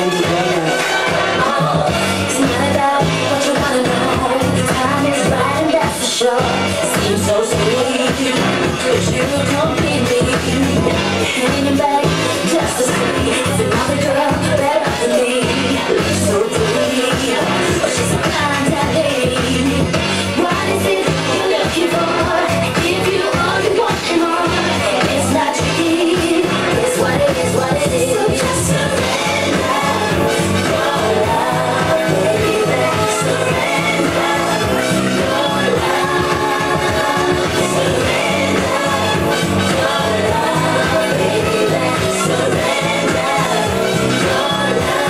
surrender your love. It's not about what you wanna know. The time is right and that's for sure. It seems so sweet, but you complete me. Hanging back just to see if another girl better than me. Looks so deep, but she's so kind and lady. What is it you're looking for? If you only want and more, it's not tricky. It's what it is, what it is. So just surrender your love, baby. Surrender your love. Surrender your love, baby. Surrender your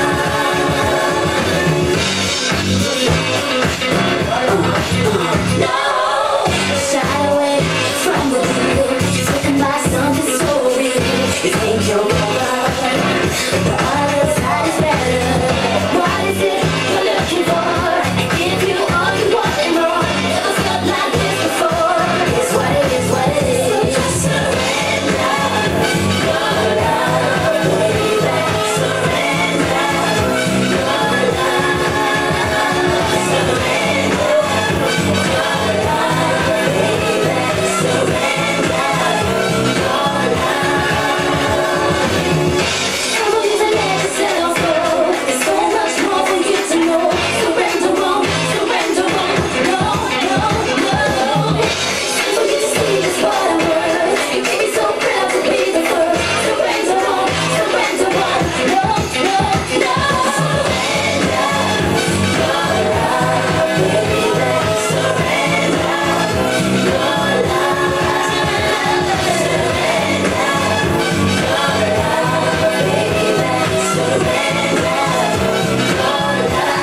love. No, shy away from the deal. She's written by something so real. You think you're over, the other side is better. What is it you're looking for? If you only want and more, never felt like this before. It's what it is, what it is. So just surrender your love, baby. Surrender your love. Surrender your love, baby. Surrender your love. Come on, just let yourself go. There's so much more for you to know. Surrender won't, no, no, no. For you to see just what I'm worth. You made me so proud to be the first. Surrender won't, no, no, no. Surrender your love, baby. Surrender your love. Surrender your love, baby. Surrender your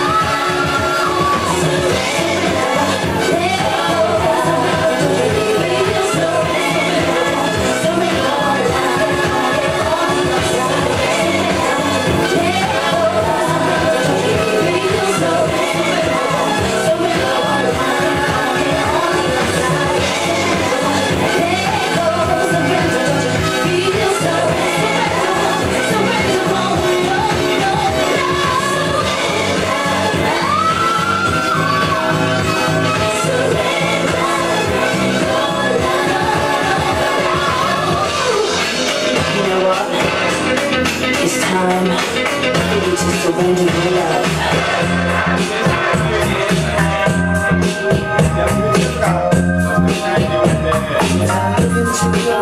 You know what? It's time for you to surrender your love. Time into your